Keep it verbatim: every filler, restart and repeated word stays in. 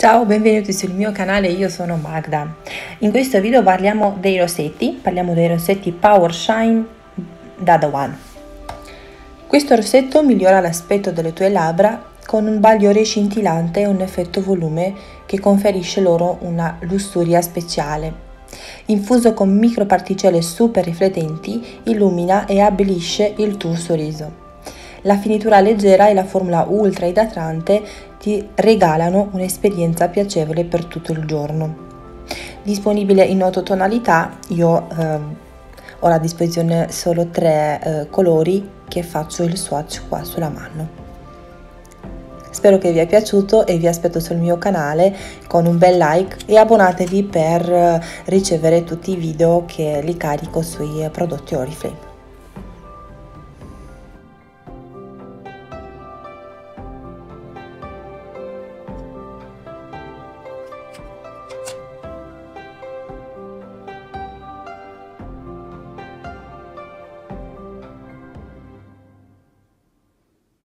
Ciao, benvenuti sul mio canale, io sono Magda. In questo video parliamo dei rossetti, parliamo dei rossetti Power Shine da The One. Questo rossetto migliora l'aspetto delle tue labbra con un bagliore scintillante e un effetto volume che conferisce loro una lussuria speciale. Infuso con microparticelle super riflettenti, illumina e abbellisce il tuo sorriso. La finitura leggera e la formula ultra idratante ti regalano un'esperienza piacevole per tutto il giorno. Disponibile in otto tonalità, io eh, ho a disposizione solo tre eh, colori che faccio il swatch qua sulla mano. Spero che vi sia piaciuto e vi aspetto sul mio canale con un bel like e abbonatevi per ricevere tutti i video che li carico sui prodotti Oriflame.